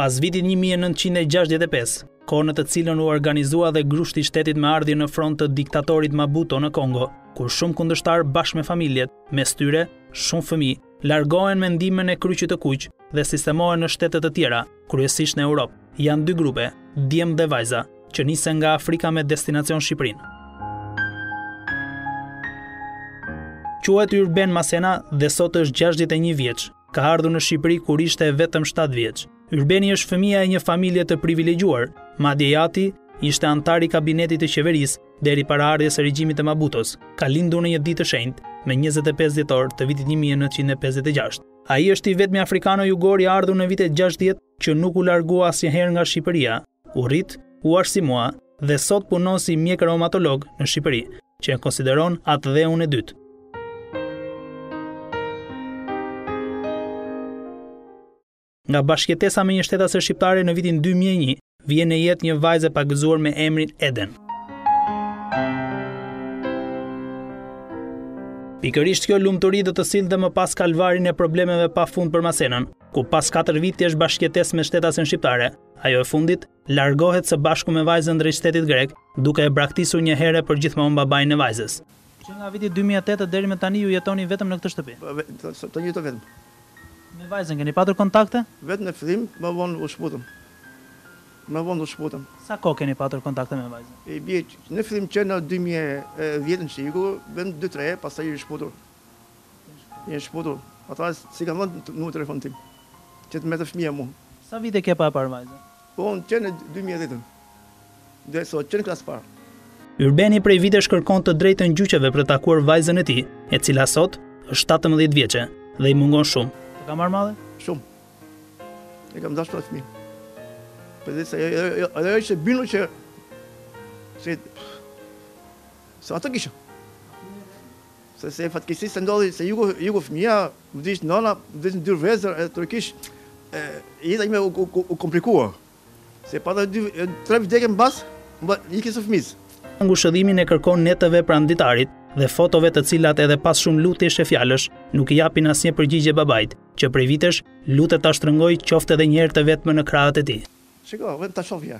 Pas vitit 1965, kohë në të cilën u organizua dhe grushti i shtetit me ardhje në front të diktatorit Mabuto në Kongo, kur shumë kundërshtar bashkë me familjet, mes tyre shumë fëmijë, largohen me ndihmën e kryqit të kuq dhe sistemohen në shtete të tjera, kryesisht në Europë. Janë dy grupe, djem dhe vajza, që nisen nga Afrika me destinacion Shqipërinë. Quhet Urben Masena dhe sot është 61 vjeç. Ka ardhur në Shqipëri kur ishte vetëm 7 vjeç. Urbeni është fëmia e një familje të privilegjuar, madje jati ishte antar i kabinetit të qeverisë deri para ardhjes së regjimit të Mabutos. Ka lindur në një ditë të shenjtë, me 25 dhjetor të vitit 1956. Ai është i vetmi afrikano-jugor i ardhur në vitet 60 që nuk u largua asnjëherë nga Shqipëria. U rrit, u arsimua dhe sot punon si mjek reumatolog në Shqipëri, që e konsideron atë dheun e dytë. Nga bashkëjetesa me një shtetase shqiptare në vitin 2001, vjen në jetë një vajzë e pagëzuar me emrin Eden. Pikërisht kjo lumturi do të sillte më pas kalvarin e problemeve pafund për Masenën, ku pas 4 vitësh bashkëjetesë me shtetasen shqiptare, ajo e fundit largohet së bashku me vajzën drejt shtetit grek, duke e braktisur një herë për gjithmonë babain e vajzës. Që nga viti 2008 deri më tani ju jetoni vetëm në këtë shtëpi? Të jetoj vetëm. Me vajzën keni patur kontakte? Vetëm në fillim, më vonë u shputëm. Sa kohë keni patur kontakte me vajzën? E bie në fillim që në 2010 që iku, vetëm 2-3, pastaj i shputur. Ata si kanë dhënë numrin e telefonit tim. Që të merrte fëmia mua. Sa vite ke pa parë vajzën? Po që në 2010. Dhe sot që në klasë parë. Urbeni prej vitesh kërkon të drejtën gjyqeve për të takuar vajzën e tij, e cila sot është 17 vjeçe dhe i mungon shumë. Të ka marrë madhe? Shumë. E kam dashur të fëmijë. Për dhe se ajo ishte bindur që se ato kisha. Se fatkeqësisht se ndodhi se jugo fëmija, vdish nona, vdish në 2 vëzër, e turkish jeta ime u komplikua. Se pa të 3 vdekje mbas, iki së fëmijës. Ngushëllimin e kërkon netëve prandistarit dhe fotove të cilat edhe pas shumë lutjesh e fjalësh nuk i japin asnjë përgjigje babait, që prej vitesh lutet ta shtrëngoj qoftë edhe një herë të vetme në krahët e tij. Shiko, vetëm ta shohja.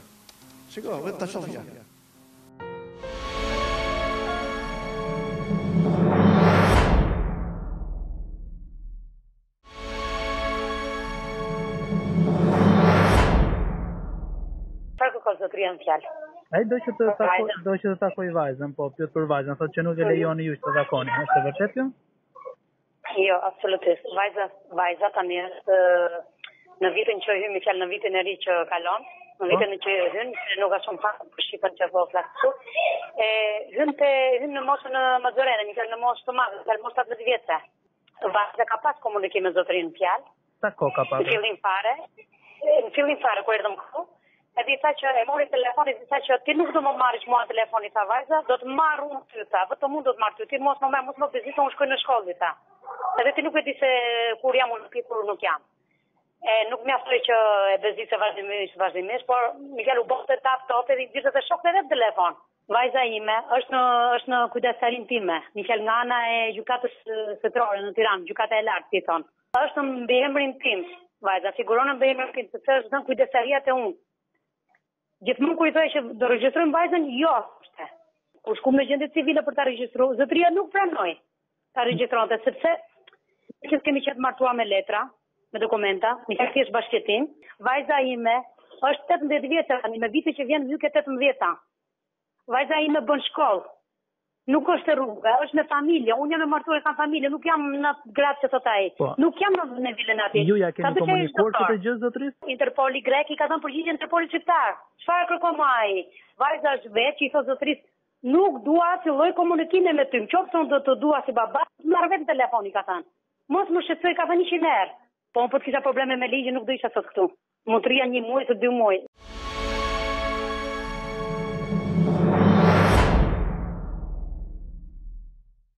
Çfarë kërkon zotëria në fjalë? Ai do që të takoj vajzën, po pyet për vajzën, thotë që nuk e lejoni ju të takoni. Është e vërtetë kjo? Jo, absolutisht. Vajza tani është në vitin që hymë, fjalë në vitin e ri që kalon, në vitin që hyn, nuk ka shumë pak për shqipën që po flas kështu. Hyn në moshën mazorene, në moshë të madhe, në moshë 18 vjeçe. Vajza ka pas komunikim me zotërinë në fjalë. Sa kohë ka pas? Në fillim fare kur erdhëm këtu. E di tha që e mori telefonin, di tha që ti nuk do më marrësh mua telefonin, tha vajza, do të marr unë ty, tha, vetëm unë do të marr ty, ti mos më bezito, unë shkoj në shkollë, tha. Edhe ti nuk e di se kur jam unë në kur nuk jam. Nuk mjaftoj që e bezise vazhdimisht, por Miguel u bote top edhe i gjithë të shokët edhe telefon. Vajza ime është në kujdestarin time, Miguel nga ana e gjykatës shtetërore në Tiranë, gjykata e lartë, si thon. Është në mbiemrin tim, vajza figuron në mbiemrin tim, sepse është në kujdestariat e unë. Gjithmonë kur i thoj që do regjistrojmë vajzën, jo është. Kur shkum në gjendje civile për ta regjistruar, zotëria nuk pranoi ta regjistronte, sepse që kemi qenë martuar me letra, me dokumenta, me thjesht bashkëtim. Vajza ime është 18 vjeçë tani, me vite që vjen vyke 18. Vajza ime bën shkollë. Nuk është rruga, është në familje. Unë jam e martuar, kam familje, nuk jam në gratë që thot ai. Nuk jam në vilën atij. Ju ja keni komunikuar këtë gjë zotëris? Interpoli grek i ka dhënë përgjigje Interpoli shqiptar. Çfarë kërkon më ai? Vajza është vetë, i thot zotëris, nuk dua të filloj komunikime me ty. Qoftë unë do të dua si baba, marr vetë telefonin, ka thënë. Mos më shqetësoj, ka thënë 100 herë. Po unë po të kisha probleme me ligjin, nuk do isha sot këtu. Mund të rria 1 muaj të 2 muaj.